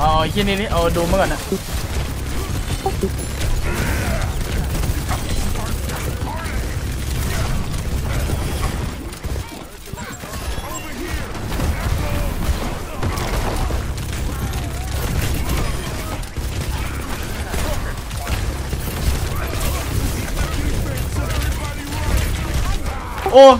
อ๋อที่นี่เอาดูมาก่อนนะโอ้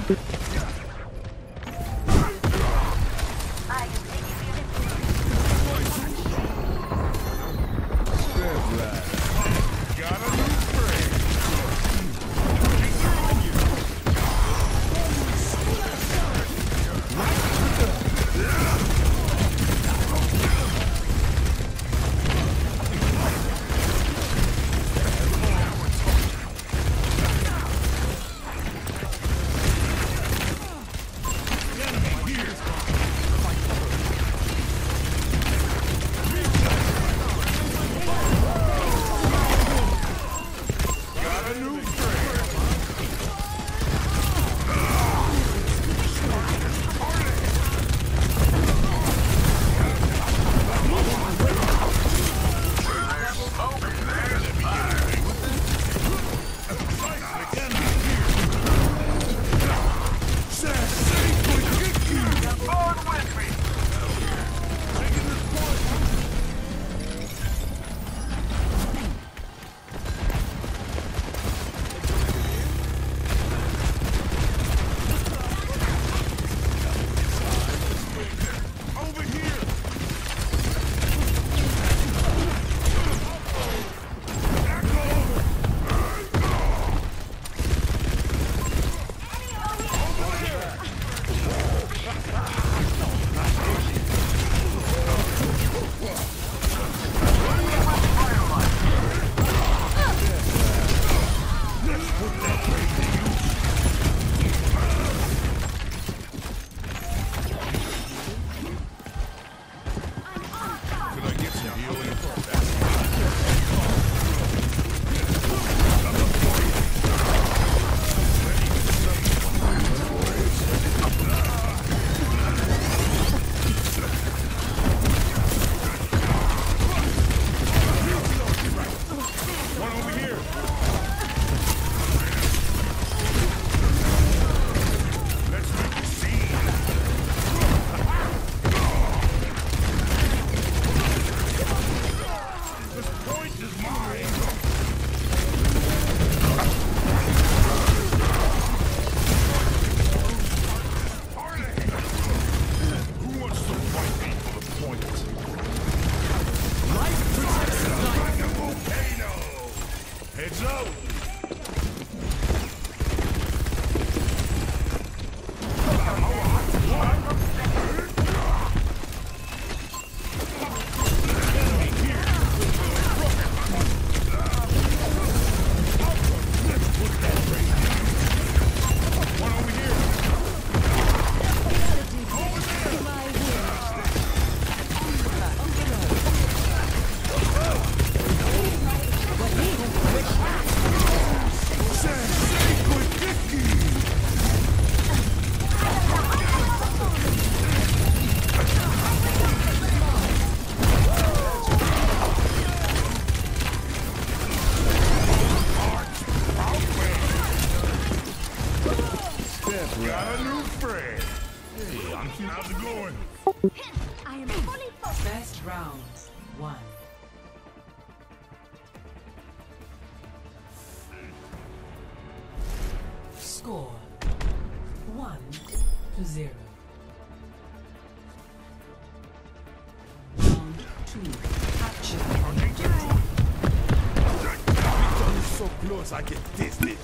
I get dizzy.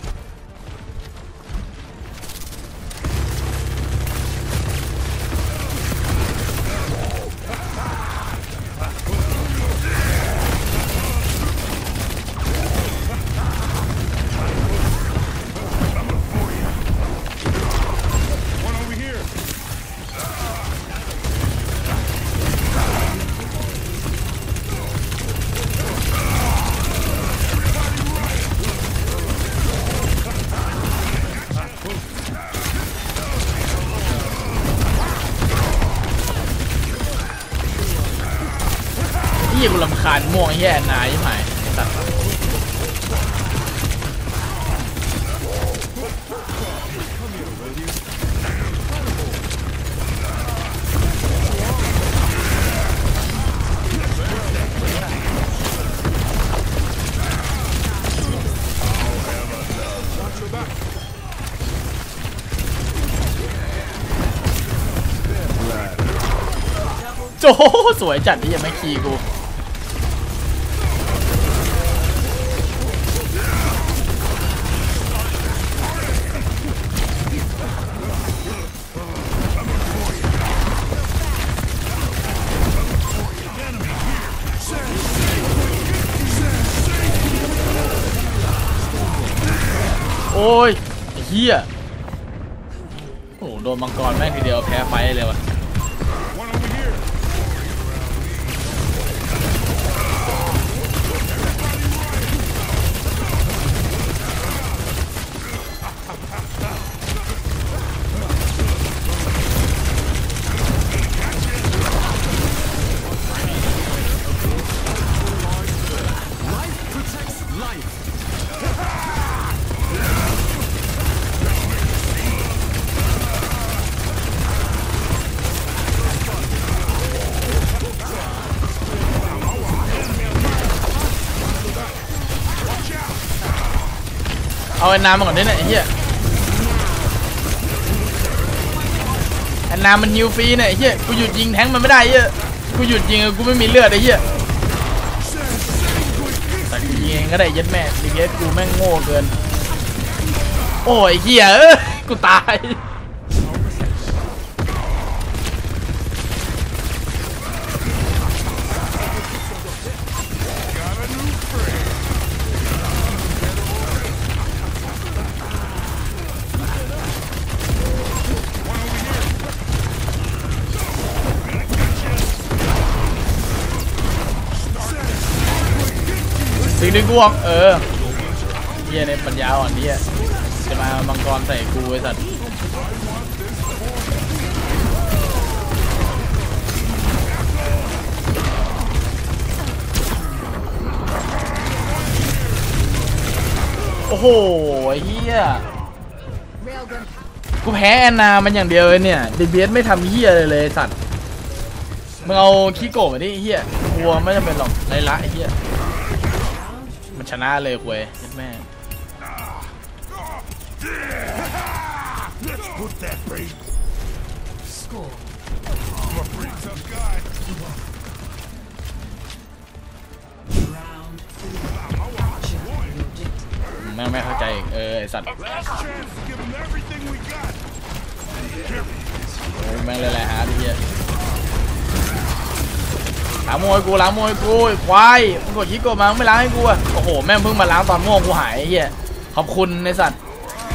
หี้ยกูรำคาญม่วงเหี้ยนายยิ่งหายสัตว์โจ้สวยจัดที่ยังไม่คีย์กูโอ้ยไอ้เหี้ยโอ้โหโดนมังกรแม่งทีเดียวแพ้ไฟเลยวะเอาแอนนามาก่อนได้ไหมไอ้เหี้ยแอนนามันฮิวฟรีเนี่ยไอ้เหี้ยกูหยุดยิงแทงมันไม่ได้ไอ้เหี้ยกูหยุดยิงกูไม่มีเลือดไอ้เหี้ยแต่กูยิงเองก็ได้ยัดแม่ดีเอสกูแม่งโง่เกินโอ้ยเหี้ยกูตายสิ่งที่กูบอกเหี้ยในปัญญาอ่อนนี้จะมามังกรใส่กูไอ้สัตว์โอ้โหไอ้เหี้ยกูแพ้แอนนามันอย่างเดียวเลยเนี่ยดีเบสไม่ทำเหี้ยเลยสัตว์มึงเอาคิโกะมาดิเหี้ยกลัวไม่จำเป็นหรอกไรละไอ้เหี้ยมันชนะเลยคุยแม่ แม่งไม่เข้าใจไอ้สัตว์แม่งเลยแหละฮะพี่เหี้ยล้างมวยกูล้างมวยกูควายมึงกดคิโกะมาไม่ล้างให้กูอ่ะโอ้โหแม่งเพิ่งมาล้างตอนม่วงกูหายไอ้เหี้ยขอบคุณไอ้สัตว์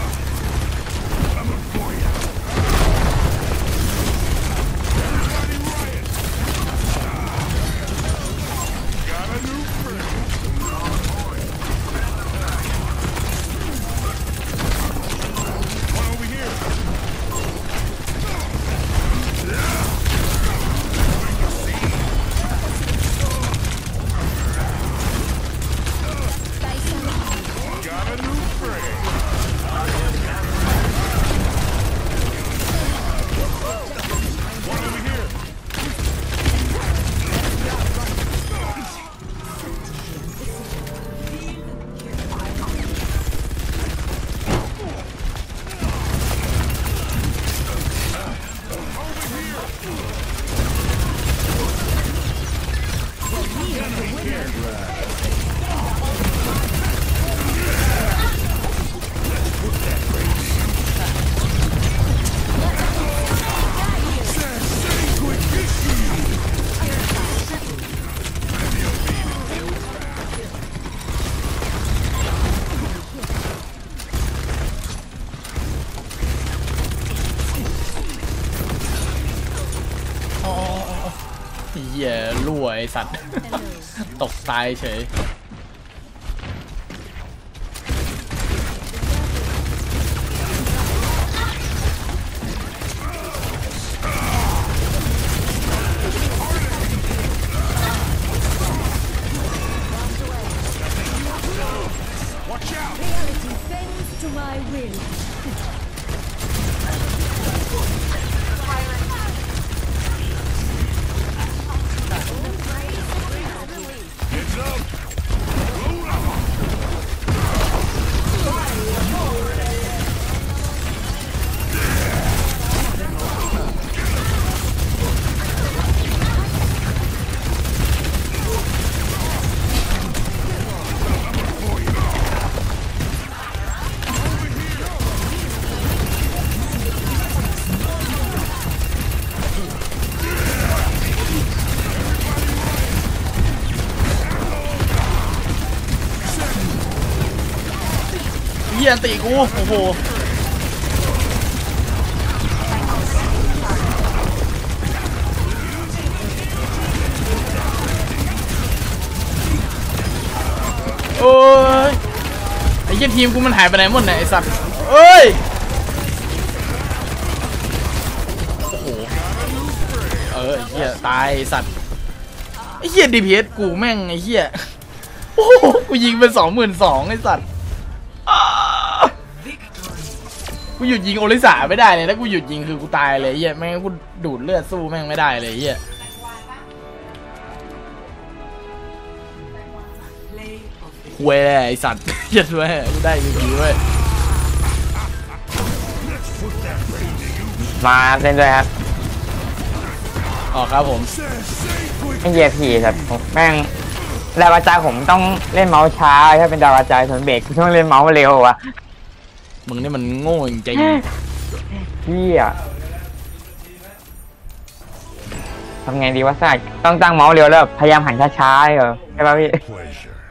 เหี้ยรั่วไอ้สัตว์ตกตายเฉยอันติกูโอ้โหโอ้ยไอ้เหี้ยทีมกูมันหายไปไหนหมดเนี่ยไอ้สัตว์เอ้ยโอ้โหไอ้เหี้ยตายไอ้สัตว์ไอ้เหี้ย DPS กูแม่งไอ้เหี้ยโอ้โหกูยิงเป็น22,000ไอ้สัตว์กูหยุดยิงโอลิสาไม่ได้เลยถ้ากูหยุดยิงคือกูตายเลยไอ้เหี้ยแม่งกูดูดเลือดสู้แม่งไม่ได้เลยไอ้เหี้ยเว้ยไอ้สัตว์เหี้ยด้วยกูได้จริงๆเว้ยมาเล่นด้วยครับอ๋อครับผมไม่เหยียบผีแบบแม่งดาวกระจายผมต้องเล่นเมาส์ช้าถ้าเป็นดาวกระจายส่วนเบรกต้องเล่นเมาส์เร็วอะมึงนี่มันโง่จริงพี่อะทำไงดีวะซ่าต้องตั้งเมาส์เร็วแล้วพยายามหันช้าๆเหรอใช่ป่ะพี่ Pleasure.